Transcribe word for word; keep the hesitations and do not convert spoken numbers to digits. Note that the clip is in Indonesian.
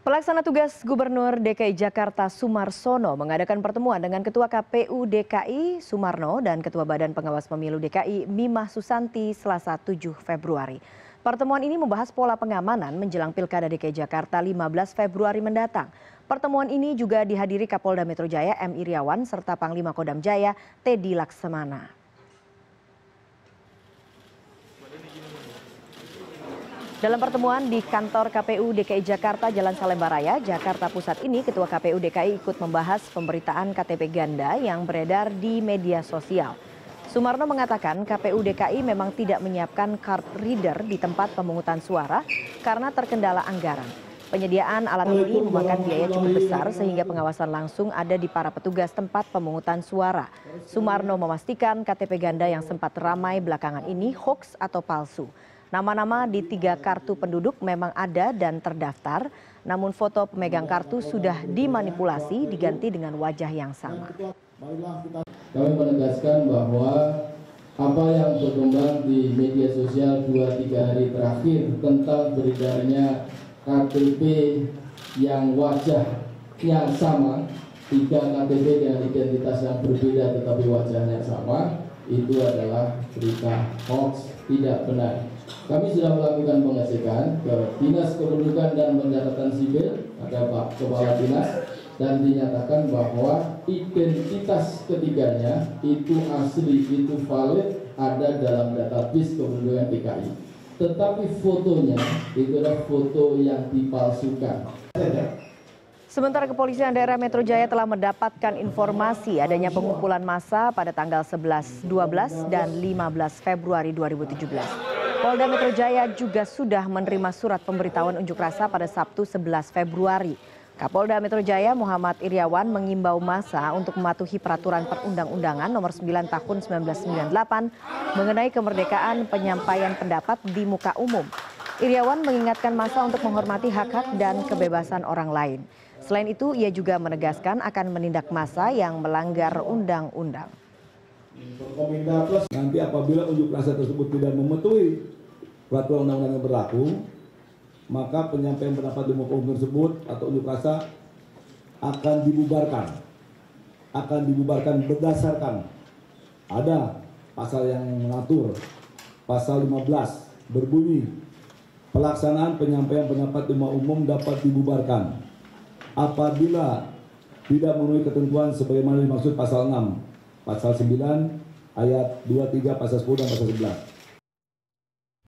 Pelaksana tugas Gubernur D K I Jakarta Sumarsono mengadakan pertemuan dengan Ketua K P U D K I Sumarno dan Ketua Badan Pengawas Pemilu D K I Mimah Susanti Selasa tujuh Februari. Pertemuan ini membahas pola pengamanan menjelang Pilkada D K I Jakarta lima belas Februari mendatang. Pertemuan ini juga dihadiri Kapolda Metro Jaya M Iriawan serta Panglima Kodam Jaya Teddy Laksamana. Dalam pertemuan di kantor K P U D K I Jakarta Jalan Salemba Raya, Jakarta Pusat ini, Ketua K P U D K I ikut membahas pemberitaan K T P ganda yang beredar di media sosial. Sumarno mengatakan K P U D K I memang tidak menyiapkan card reader di tempat pemungutan suara karena terkendala anggaran. Penyediaan alat ini memakan biaya cukup besar sehingga pengawasan langsung ada di para petugas tempat pemungutan suara. Sumarno memastikan K T P ganda yang sempat ramai belakangan ini hoaks atau palsu. Nama-nama di tiga kartu penduduk memang ada dan terdaftar, namun foto pemegang kartu sudah dimanipulasi diganti dengan wajah yang sama. Kami menegaskan bahwa apa yang berkembang di media sosial dua tiga hari terakhir tentang beredarnya K T P yang wajahnya sama, tiga K T P dengan identitas yang berbeda tetapi wajahnya sama, itu adalah berita hoax, tidak benar. Kami sudah melakukan pengecekan ke Dinas Kependudukan dan Pencatatan Sipil, ada Pak Kepala Dinas, dan dinyatakan bahwa identitas ketiganya itu asli, itu valid, ada dalam database kependudukan D K I. Tetapi fotonya itu adalah foto yang dipalsukan. Sementara Kepolisian Daerah Metro Jaya telah mendapatkan informasi adanya pengumpulan massa pada tanggal sebelas, dua belas, dan lima belas Februari dua ribu tujuh belas. Polda Metro Jaya juga sudah menerima surat pemberitahuan unjuk rasa pada Sabtu sebelas Februari. Kapolda Metro Jaya Muhammad Iriawan mengimbau massa untuk mematuhi peraturan perundang-undangan nomor sembilan tahun seribu sembilan ratus sembilan puluh delapan mengenai kemerdekaan penyampaian pendapat di muka umum. Iriawan mengingatkan massa untuk menghormati hak-hak dan kebebasan orang lain. Selain itu, ia juga menegaskan akan menindak massa yang melanggar undang-undang. Nanti apabila unjuk rasa tersebut tidak mematuhi peraturan undang-undang yang berlaku, maka penyampaian pendapat di muka umum tersebut atau unjuk rasa akan dibubarkan. Akan dibubarkan berdasarkan ada pasal yang mengatur, pasal lima belas berbunyi, pelaksanaan penyampaian pendapat di muka umum dapat dibubarkan apabila tidak memenuhi ketentuan sebagaimana dimaksud pasal enam, pasal sembilan, ayat dua, tiga, pasal sepuluh, dan pasal sebelas.